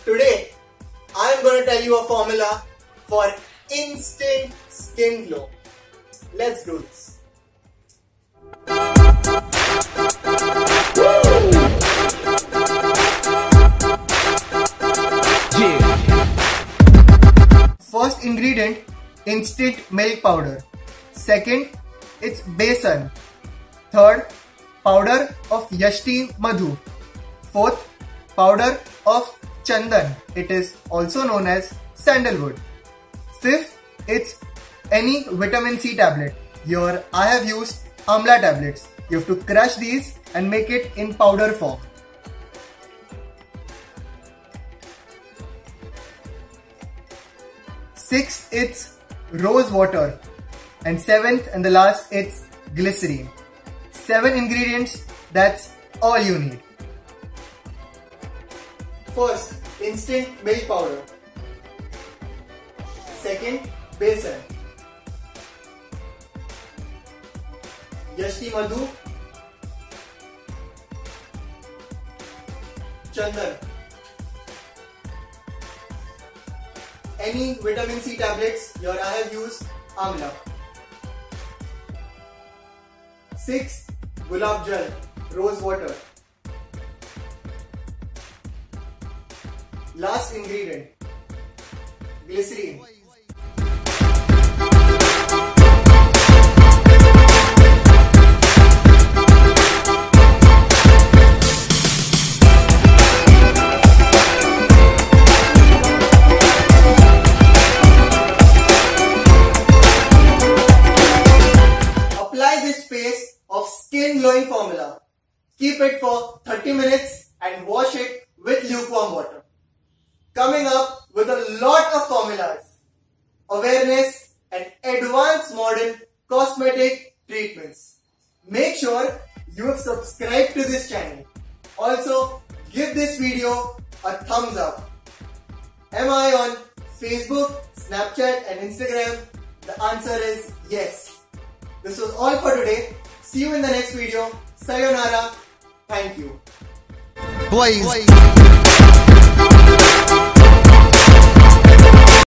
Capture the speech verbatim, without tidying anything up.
Today, I am going to tell you a formula for instant skin glow. Let's do this. Yeah. First ingredient, instant milk powder. Second, it's besan. Third, powder of Yashti Madhu. Fourth, powder of Chandan. It is also known as sandalwood. Fifth, it's any vitamin C tablet. Here I have used Amla tablets. You have to crush these and make it in powder form. Sixth, it's rose water. And seventh and the last, it's glycerine. Seven ingredients, that's all you need. First, instant milk powder. Second, besan. Yashti Madhu. Chandan. Any vitamin C tablets, here I have used Amla. Sixth, gulab jal, rose water. Last ingredient, glycerine. Apply this paste of skin glowing formula. Keep it for thirty minutes and wash it with lukewarm water. Coming up with a lot of formulas, awareness and advanced modern cosmetic treatments. Make sure you have subscribed to this channel. Also, give this video a thumbs up. Am I on Facebook, Snapchat and Instagram? The answer is yes. This was all for today. See you in the next video. Sayonara. Thank you. Blaze. Blaze.